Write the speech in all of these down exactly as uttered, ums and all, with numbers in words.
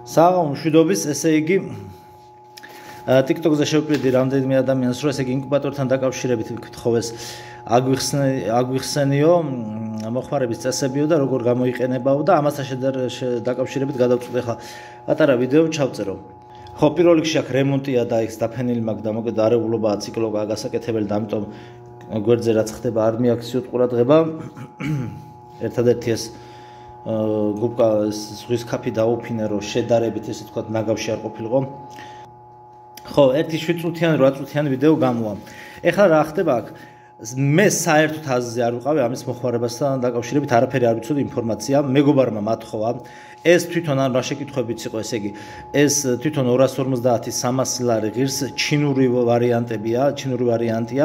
საღამო მშვიდობის, ესე იგი TikTok-ზე შევკვირდი რამდენიმე ადამიანს, რომ ესე იგი ინკუბატორთან დაკავშირებით ვკითხოვეს აგვიხსენიო მოხმარების წესებიო და როგორ გამოიყენებაო და ამასთან დაკავშირებით გადავწყვიტე ხა პატარა ვიდეო ჩავწერო. ხო, პირველ რიგში აქ რემონტია და იქ დაფენილი მაქვს და მოკლედ არეულობაა, ციკლობაა გასაკეთებელი და ამიტომ გვერდზე რაც ხდება არ მიაქციოთ ყურადღება. ერთადერთი ეს გუბკა ზღვის ქაფი დაუფინე, რომ შედარებით ესე თქვა ნაგავში არ ყოფილიყო. ხო, ერთი შვიდ წუთიანი, რვა წუთიანი ვიდეო გამოვა. ეხლა რა ხდება აქ? მე საერთოდ აზზე არ ვიყავი ამის მოხმარებასთან დაკავშირებით, არაფერი არ ვიცოდი, ინფორმაცია. მეგობარმა მათხოვა. ეს თვითონ ან რა შეკითხვებიც იყო, ესე იგი, ეს თვითონ ორას ორმოცდაათი სამასი ლარი ღირს ჩინური ვარიანტებია, ჩინური ვარიანტია.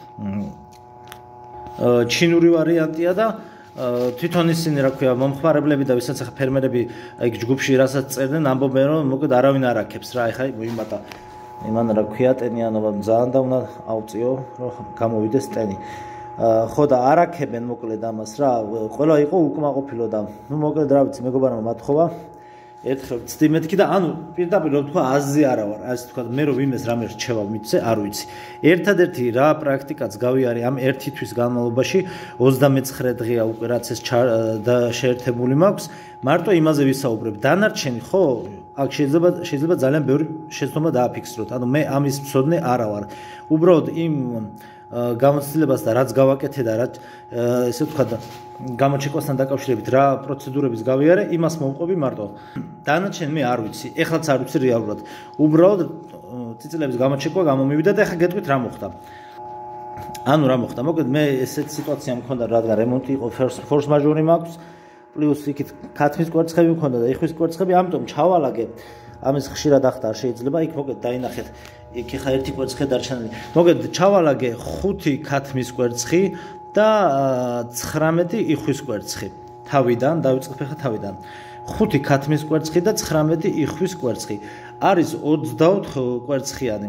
ჩინური ვარიანტია და თვითონ ისინი რა ქვია, მომხმარებლები და ვისაც ახლა ფერმერები აი ჯგუფში რასაც წერდნენ, ამბობენ რომ მოკლედ არავინ არ აქებს რა, ეხა მოიმატა იმან რა ქვია, ტენიანობა ძალიან და უნდა აუწიო, რომ გამოვიდეს ტენი. ხო და არ აქებენ მოკლედ ამას რა, ყველა იყო უკმაყოფილო და ნუ მოკლედ რა ვიცი, მეგობარმა მათხოვა. ერთხელ ვწდი მეთქი და ანუ პირდაპირ რომ თქვა აზზე არა ვარ, ასე თქვა მე რომ ვინმეს რამე რჩევა მიცე, არ ვიცი. ერთადერთი რა პრაქტიკაც გავიარე ამ ერთი თვის განმავლობაში, ოცდამეცხრე დღეა უკვე რაც ეს შეერთებული მაქვს, მარტო იმაზე ვისაუბრებ. დანარჩენი ხო, აქ შეიძლება შეიძლება ძალიან ბევრი შეცდომა დააფიქსროთ. ანუ მე ამის მცოდნე არა ვარ. უბრალოდ იმ გამოცდილებას და რაც გავაკეთე და რაც ესე ვთქვა და გამოჩეკვასთან დაკავშირებით რა პროცედურების გავიარე, იმას მოვყვები მარტო. დანარჩენი მე არ ვიცი, ეხლაც არ ვიცი რეალურად. უბრალოდ წიწილების გამოჩეკვა გამომივიდა და ეხლა გეტყვით რა მოხდა. ანუ რა მოხდა? მოკლედ მე ესეთ სიტუაცია მქონდა, რადგან რემონტი იყო, ფორს მაჟორი მაქვს, პლუს იქით ქათმის კვერცხები მქონდა და იხვის კვერცხები, ამიტომ ჩავალაგე. ამის ხშირად ახლა არ შეიძლება, იქ მოკლედ დაინახეთ. იქ ხა ერთი კვერცხი დარჩენილი. მოკლედ ჩავალაგე ხუთი ქათმის კვერცხი და ცხრამეტი იხვის კვერცხი. თავიდან დავიწყებ ხა თავიდან. ხუთი ქათმის კვერცხი და ცხრამეტი იხვის კვერცხი. არის ოცდაოთხ კვერცხიანი.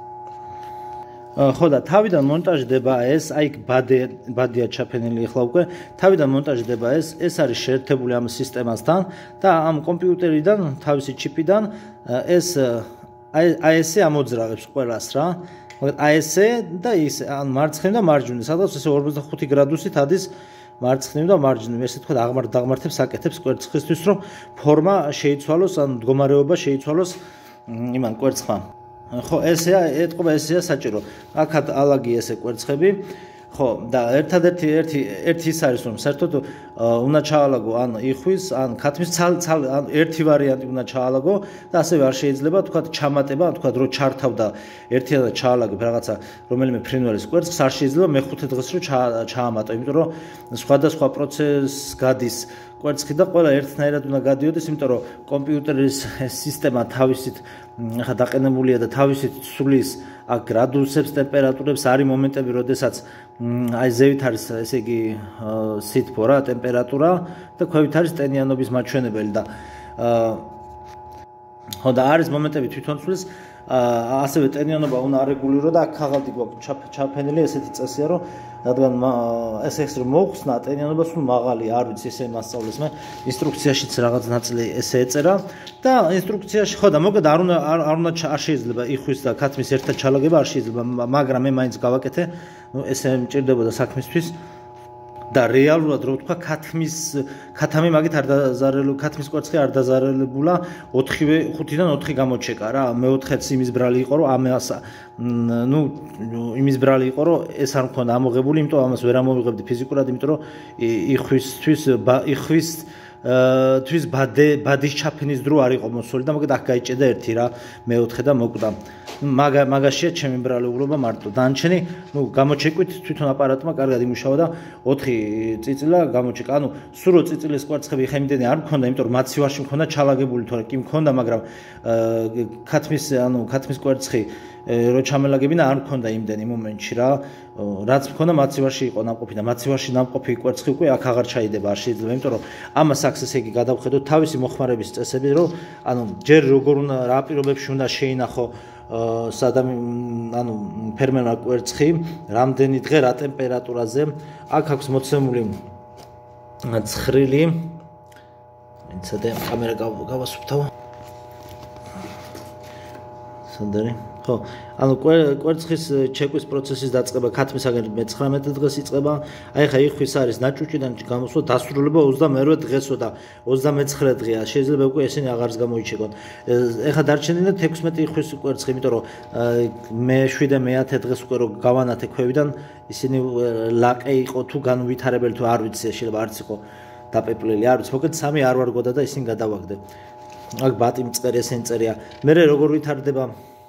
ხო და თავიდან მონტაჟდება ეს, აი ბადე ბადია ჩაფენილი ახლა უკვე. თავიდან მონტაჟდება ეს, ეს არის შეერთებული ამ სისტემასთან და ამ კომპიუტერიდან, თავისი ჩიპიდან ეს აი ესე ამოძრავებს ყველას რა. აი ესე და ის ან მარცხნივ და მარჯვნივ, სადაც ესე ორმოცდახუთი გრადუსით ადის მარცხნივ და მარჯვნივ. ესე თქვა აღმართ დაღმართებს აკეთებს კვერცხისთვის, რომ ფორმა შეიცვალოს, ან მდგომარეობა შეიცვალოს იმან კვერცხმა. ხო, ესეა, ეთყობა ესეა საჭირო. აქად ალაგი ესე კვერცხები. ხო, და ერთადერთი ერთი ერთი ის არის, რომ საერთოდ უნდა ჩაალაგო ან იხვის, ან ქათმის ცალ ცალ ან ერთი ვარიანტი უნდა ჩაალაგო და ასევე არ შეიძლება თქვა ჩამატება, თქვა რომ ჩართავდა ერთიანად ჩაალაგებ რაღაცა რომელიმე ფრინველის კვერცხს, არ შეიძლება მეხუთე დღეს რომ ჩაამატო, იმიტომ რომ სხვადასხვა პროცესს გადის კვერცხი და ყველა ერთნაირად უნდა გადიოდეს, იმიტომ რომ კომპიუტერის სისტემა თავისით ხა დაყენებულია და თავისით ცვლის აქ გრადუსებს, ტემპერატურებს, არის მომენტები, როდესაც აი ზევით არის ესე იგი სითბო რა, ტემპერატურა და ქვევით არის ტენიანობის მაჩვენებელი და ხო და არის მომენტები თვითონ ცვლის, ასევე ტენიანობა უნდა არეგულირო და აქ ქაღალდი გვაქვს ჩაფენილი ესეთი წესია, რომ რადგან ეს ეს რომ მოხსნა ტენიანობა სულ მაღალი, არ ვიცი ესე მასწავლეს მე ინსტრუქციაშიც რაღაც ნაწილი ესე ეწერა და ინსტრუქციაში ხო და მოკლედ არ უნდა არ უნდა არ შეიძლება იხვის და ქათმის ერთად ჩალაგება არ შეიძლება, მაგრამ მე მაინც გავაკეთე, ნუ ესე მჭირდებოდა საქმისთვის და რეალურად რო ვთქვა ქათმის ქათამი მაგით არ დაზარალებული, ქათმის კვერცხი არ დაზარალებულა, ოთხივე ხუთიდან ოთხი გამოჩეკა რა. მეოთხეც იმის ბრალი იყო, რომ ამას ნუ იმის ბრალი იყო, რომ ეს არ მქონდა ამოღებული, იმიტომ ამას ვერ ამოვიღებდი ფიზიკურად, იმიტომ რომ იხვისთვის იხვის თვის ბადე ბადის ჩაფენის დრო არ იყო მოსული და მოკლედ აქ გაიჭედა ერთი რა, მეოთხე და მოკვდა. მაგა მაგაშია ჩემი ბრალეულობა მარტო. დანარჩენი, ნუ გამოჩეკვით თვითონ აპარატმა კარგად იმუშავა და ოთხი წიწილა გამოჩეკა. ანუ სულ რო წიწილის კვერცხები ხა იმდენი არ მქონდა, იმიტომ რომ მაცივარში მქონდა ჩალაგებული, თორე კი მქონდა, მაგრამ ქათმის ანუ ქათმის კვერცხი რო ჩამელაგებინა არ მქონდა იმდენი მომენტში რა. რაც მქონდა მაცივარში იყო ნამყოფი და მაცივარში ნამყოფი კვერცხი უკვე აქ აღარ ჩაიდება, არ შეიძლება, იმიტომ რომ ამას აქ ესე იგი გადავხედოთ თავისი მოხმარების წესები, რომ ანუ ჯერ როგორ უნდა რა პირობებში უნდა შეინახო სადამ ანუ ფერმერმა კვერცხი, რამდენი დღე რა ტემპერატურაზე, აქ აქვს მოცემული ცხრილი, ინცადე კამერა გავასუფთავ. სანდარი ხო ანუ კვერცხის ჩეკვის პროცესის დაწყება ქათმისაგან მეცხრამეტე დღეს იწყება აი ხა იხვის არის ნაჭუჭიდან გამოსვლა დასრულება ოცდამეერთე დღესო და ოცდამეცხრე დღეა შეიძლება უკვე ესენი აღარც გამოიჩეკონ ეხა დარჩენილად ექვსმეტი იხვის კვერცხი იმიტომ რომ მე-შვიდე მე-ათე დღეს უკვე რო გავანათე ქვევიდან ისინი ლაკე იყო თუ განვითარებელი თუ არ ვიცი შეიძლება არც იყო დაპეპლელი არ ვიცი მოკლედ სამი არ ვარ გოდა და ისინი გადავაგდე აქ ბატი მწყერი ესენი წერია მე როგორ ვითარდება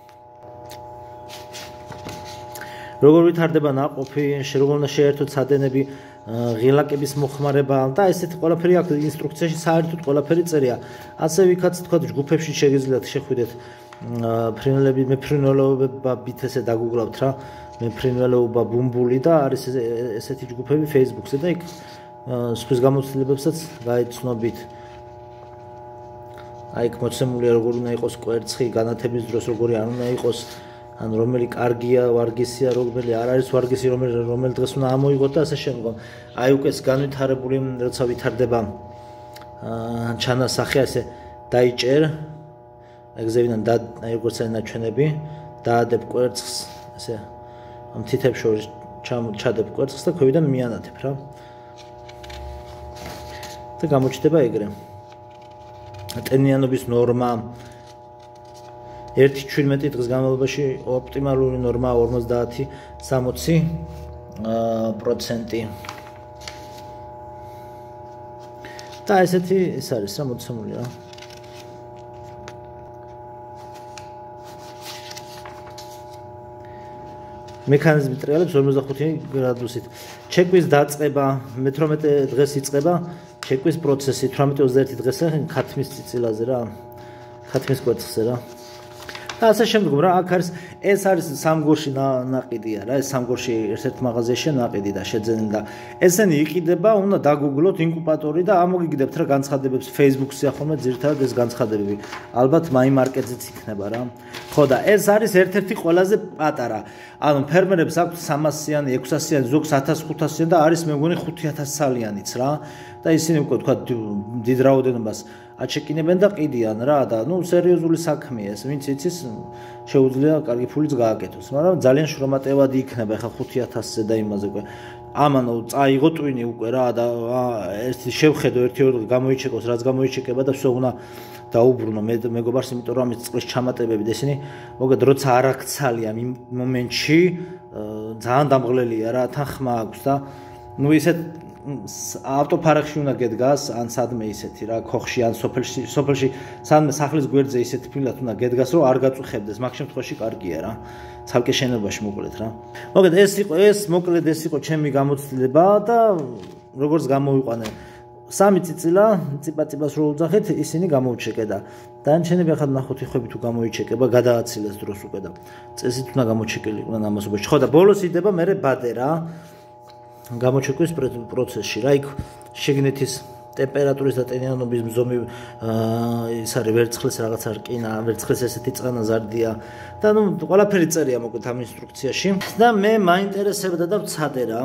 როგორ ვითარდება ნაყოფი როგორ უნდა შეერთოთ სადენები ღილაკების მოხმარება და ესეთი ყველაფერი აქ ინსტრუქციაში საერთოდ ყველაფერი წერია ასე ვიქაც თქვა ჯგუფებში შეგიძლიათ შეხვიდეთ ფრინველები მეფრინველობებით ესე დაგუგლავთ რა მეფრინველობა ბუმბული და არის ესეთი ჯგუფები Facebook-ზე და იქ სხვის გამოცდილებებსაც გაიცნობით აი იქ მოცემულია როგორ უნდა იყოს კვერცხი განათების დროს როგორი არ უნდა იყოს ან რომელი კარგია ვარგისია რომელი არ არის ვარგისი რომელი რომელი დღეს უნდა ამოიღოთ და ასე შემდგომ აი უკვე ეს განვითარებული როცა ვითარდება ჩანასახი ასე დაიჭერ ეგზევიდან და აი როგორც არის ნაჩვენები დაადებ კვერცხს ასე ამ თითებს შორის ჩადებ კვერცხს და ქვევიდან მიანათებ რა და გამოჩნდება ეგრე ტენიანობის ნორმა ერთი შვიდმეტი დღის განმავლობაში ოპტიმალური ნორმა ორმოცდაათი სამოცი პროცენტი და ესეთი ეს არის რა მოცემული რა მექანიზმი ტრიალებს ორმოცდახუთი გრადუსით ჩეკვის დაწყება მეთორმეტე დღეს იწყება ჩეკვის პროცესი თვრამეტი ოცდაერთი დღესა ქათმის წიწილაზე რა ქათმის კვერცხზე რა და ასე შემდგომ რა აქ არის ეს არის სამგორში ნაყიდია რა ეს სამგორში ერთ-ერთ მაღაზიაში ნაყიდი და შეძენილი და ესენი იყიდება უნდა დაგუგლოთ ინკუბატორი და ამოგიგდებთ რა განცხადებებს Facebook-ზე ახლა ძირითადად ეს განცხადებები ალბათ My Market-ზეც იქნება რა ხო და ეს არის ერთ-ერთი ყველაზე პატარა ანუ ფერმერებს აქვთ სამასიანი ექვსასიანი ზოგს ათას ხუთასიანი და არის მე მგონი ხუთი ათას ცალიანიც რა და ისინი უკვე თქვა დიდ რაოდენობას აჩეკინებენ და ყიდიან რა და ნუ სერიოზული საქმეა ეს ვინც იცის შეუძლია კარგი ფულიც გააკეთოს მაგრამ ძალიან შრომატევადი იქნება ახლა ხუთი ათასზე და იმაზე უკვე ამანო წაიღო ტვინი უკვე რა და ერთი შევხედო ერთი ორი გამოიჩეკოს რაც გამოიჩეკება და всё უნდა დაუბრუნო მე მეგობარს იმიტომ რომ ამის წყლის ჩამატებები და ისინი მოგეთ როცა არ აქცალიან იმ მომენტში ძალიან დამღლელია რა თან ხმა აქვს და ნუ ისეთ ავტოფარეხში უნდა გედგას ან სადმე ისეთი რა ქოხში ან სოფელში სოფელში სადმე სახლის გვერდზე ისეთი ფილად უნდა გედგას რომ არ გაწუხებდეს მაგ შემთხვევაში კარგია რა ცალკე შენობაში მოკლედ რა მოგეთ ეს იყო ეს მოკლედ ეს იყო ჩემი გამოცდილება და როგორც გამოვიყვანე სამი წიწილა ციპაწიბას რო უძახეთ ისინი გამოუჩეკე და დანარჩენები ახლა ნახოთ იხები თუ გამოიჩეკება გადააცილეს დროს უკვე და წესით უნდა გამოჩეკილი იყვნენ ამასობაში ხო და ბოლოს იდება მე ბადე რა გამოჩეკვის პროცესში რა იქ შეგნეთის ტემპერატურის და ტენიანობის მზომი ის არის ვერცხლის რაღაცა რკინა ვერცხლის ესეთი წყანა ზარდია და ნუ ყველაფერი წერია მოკლედ ამ ინსტრუქციაში და მე მაინტერესებდა და ვცადე რა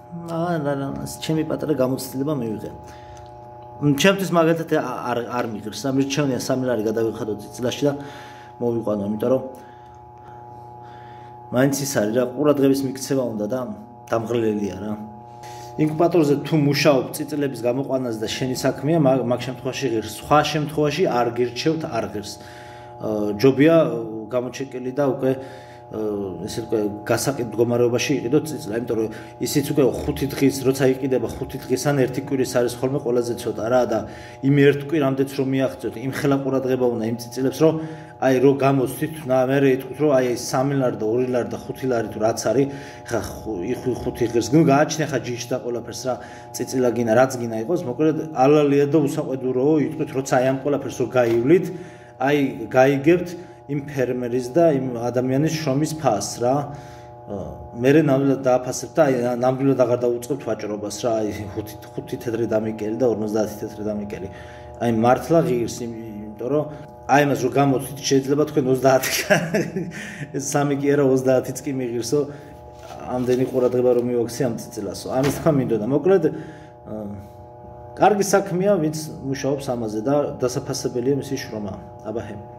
აა ჩემი პატარა გამოცდილება მივიღე ჩემთვის მაგალითად არ არ მიგრს და მირჩევნია სამი ლარი გადავიხადო წილაში და მოვიყვანო იმიტომ რომ მაინც ის არის რა ყურადღების მიქცევა უნდა და დამღლელია რა ინკუბატორზე თუ მუშაობ წიწილების გამოყვანაზე და შენი საქმეა მაგ შემთხვევაში ღირს სხვა შემთხვევაში არ გირჩევთ არ ღირს ჯობია გამოჩეკილი და უკვე ესე უკვე გასაყიდ მდგომარეობაში იყიდოთ წიწილა იმიტომ რომ ისიც უკვე ხუთი დღის როცა იყიდება ხუთი დღის ან ერთი კვირის არის ხოლმე ყველაზე ცოტა რა და იმ ერთ კვირამდეც რომ მიაღწევთ იმ ხელა ყურადღება უნდა იმ წიწილებს რომ აი რო გამოცდით და მე იტყვით რომ აი სამი ლარი და ორი ლარი და ხუთი ლარი თუ რაც არის ხა ხუთი ღირს ნუ გააჩნია ხა ჯიში და ყველაფერს რა წიწილა გინა რაც გინა იყოს მოკლედ ალალია და უსაყვედუროო იტყვით როცა აი ამ ყველაფერს რო გაივლით აი გაიგებთ იმ ფერმერის და იმ ადამიანის შრომის ფასს რა მე ნამდვილად დააფასებ და აი ნამდვილად აღარ დაუწყებთ ვაჭრობას რა აი ხუთი თეთრი დამიკელი და ორმოცდაათი თეთრი დამიკელი აი მართლა ღირს იმიტომ რომ აი მას რო გამოცდით შეიძლება თქვენ ოცდაათი ეს სამი კი არა ოცდაათიც კი მიღირსო ამდენი ყურადღება რომ მივაქცე ამ წიწილასო ამის თქვა მინდოდა მოკლედ კარგი საქმეა ვინც მუშაობს ამაზე და დასაფასებელია მისი შრომა აბაჰე